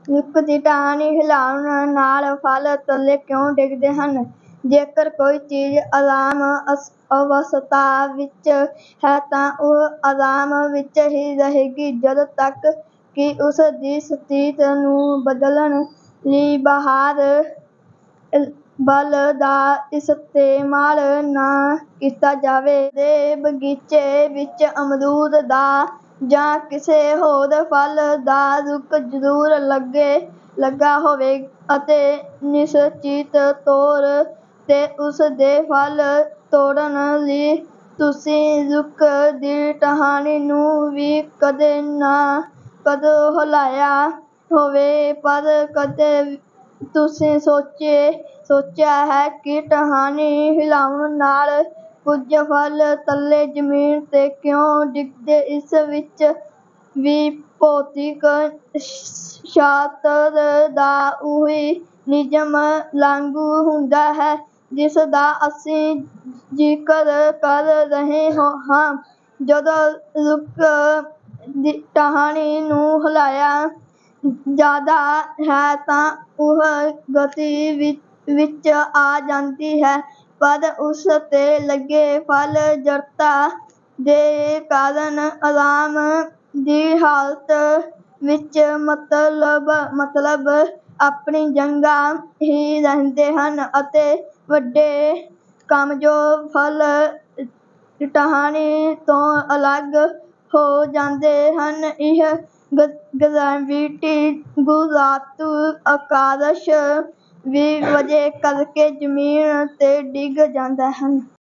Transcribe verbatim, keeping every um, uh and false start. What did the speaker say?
ਰੁੱਖ ਦੀ ਟਾਹਣੀ ਹਿਲਾਉਣ ਨਾਲ ਫਲ ਥੱਲੇ ਕਿਉਂ ਡਿੱਗਦੇ ਹਨ? ਜੇਕਰ ਕੋਈ ਚੀਜ਼ ਆਰਾਮ ਅਵਸਥਾ ਵਿੱਚ ਹੈ ਤਾਂ ਉਹ ਆਰਾਮ ਵਿੱਚ ਹੀ ਰਹੇਗੀ ਜਦੋਂ ਤੱਕ ਕਿ ਉਸ ਦੀ ਸਥਿਤੀ ਨੂੰ ਬਦਲਣ ਲਈ ਬਾਹਰ ਬਲ ਦਾ ਇਸਤੇਮਾਲ ਨਾ ਕੀਤਾ ਜਾਵੇ। ਦੇ ਬਗੀਚੇ ਵਿੱਚ ਅਮਰੂਦ ਦਾ ਜਾਂ ਕਿਸੇ ਹੋਰ ਫਲ ਦਾ ਰੁੱਖ ਜ਼ਰੂਰ ਲੱਗਾ ਹੋਵੇ ਅਤੇ ਨਿਸ਼ਚਿਤ ਤੌਰ ਤੇ ਉਸ ਦੇ ਫਲ ਤੋੜਨ ਲਈ ਤੁਸੀਂ ਰੁੱਖ ਦੀ ਟਾਹਣੀ ਨੂੰ ਵੀ ਕਦੇ ਨਾ ਕਦੇ ਹਿਲਾਇਆ ਹੋਵੇ, ਪਰ ਕਦੇ ਤੁਸੀਂ ਸੋਚਿਆ ਹੈ ਕਿ ਟਾਹਣੀ ਹਿਲਾਉਣ ਨਾਲ ਕੁਝ ਫਲ ਥੱਲੇ ਜ਼ਮੀਨ ਤੇ ਕਿਉਂ ਡਿੱਗਦੇ? ਇਸ ਵਿੱਚ ਵੀ ਭੌਤਿਕ ਸ਼ਾਸਤਰ ਦਾ ਉਹੀ ਨਿਯਮ ਲਾਗੂ ਹੁੰਦਾ ਹੈ ਜਿਸ ਦਾ ਅਸੀਂ ਜ਼ਿਕਰ ਕਰ ਰਹੇ ਹਾਂ। ਜਦੋਂ ਰੁੱਖ ਦੀ ਟਾਹਣੀ ਨੂੰ ਹਿਲਾਇਆ ਜਾਂਦਾ ਹੈ ਤਾਂ ਉਹ ਗਤੀ ਵਿੱਚ ਆ ਜਾਂਦੀ ਹੈ, ਪਰ ਉਸ ਤੇ ਲੱਗੇ ਫਲ ਜੜਤਾ ਦੇ ਕਾਰਨ ਆਰਾਮ ਦੀ ਹਾਲਤ ਵਿੱਚ ਮਤਲਬ ਆਪਣੀ ਜਗ੍ਹਾ ਹੀ ਰਹਿੰਦੇ ਹਨ ਅਤੇ ਵੱਡੇ ਕਮਜ਼ੋਰ ਫਲ ਟਾਹਣੀ ਤੋਂ ਅਲੱਗ ਹੋ ਜਾਂਦੇ ਹਨ। ਇਹ ਗ੍ਰੈਵਿਟੀ ਗੁਰੂਤਵਾਕਰਸ਼ਣ ਦੀ ਵਜ੍ਹਾ ਕਰਕੇ ਜ਼ਮੀਨ ਤੇ ਡਿੱਗ ਜਾਂਦੇ ਹਨ।